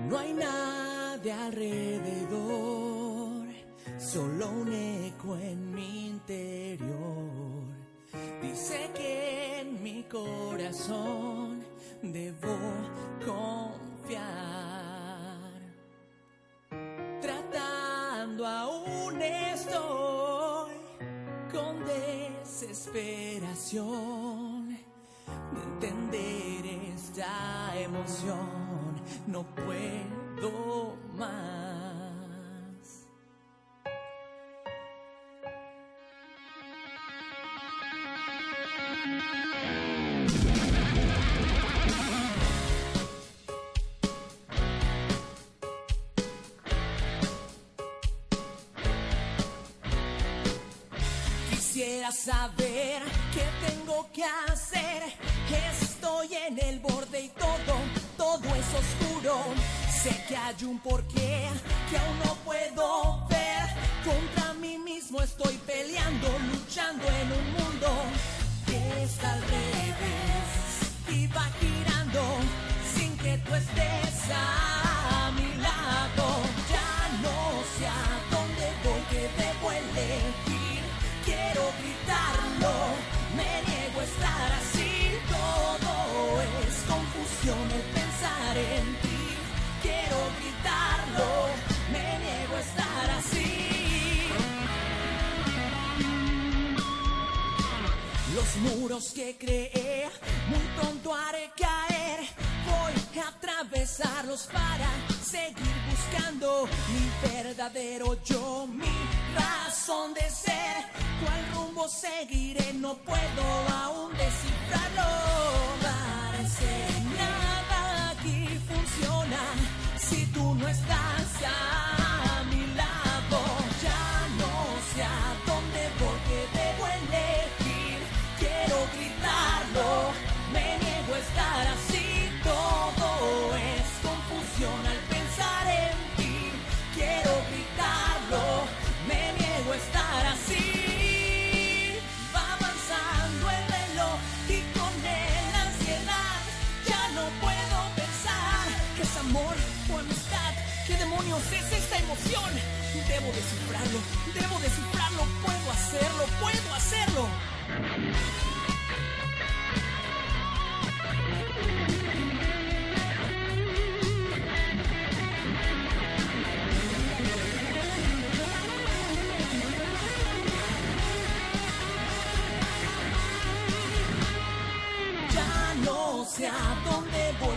No hay nadie alrededor, solo un eco en mi interior. Dice que en mi corazón debo confiar. Tratando aún estoy con desesperación de entender esta emoción. No puedo más. Quisiera saber qué tengo que hacer. Estoy en el borde y todo es oscuro. Sé que hay un porqué que aún no puedo ver. Contra mí mismo estoy peleando, luchando en un mundo que está al revés y va girando sin que tú estés a mi lado. Ya no sé a dónde voy, que debo elegir. Quiero gritarlo, me niego a estar así. Todo es confusión el pensar en ti. Quiero gritarlo, me niego a estar así. Los muros que creé, muy pronto haré caer. Voy a atravesarlos para seguir buscando mi verdadero yo, mi razón de ser. ¿Cuál rumbo seguiré? No puedo aún descifrarlo. Parece nada aquí funciona si tú no estás a mi lado. Ya no sé a dónde voy, que debo elegir. Quiero gritarlo, me niego a estar así. Todo es confusión al pensar en ti. Quiero gritarlo, me niego a estar así. Va avanzando el reloj y con él la ansiedad. Ya no puedo pensar que es amor o amistad. ¿Qué demonios es esta emoción? Debo descifrarlo, puedo hacerlo, puedo hacerlo. Ya no sé a dónde voy,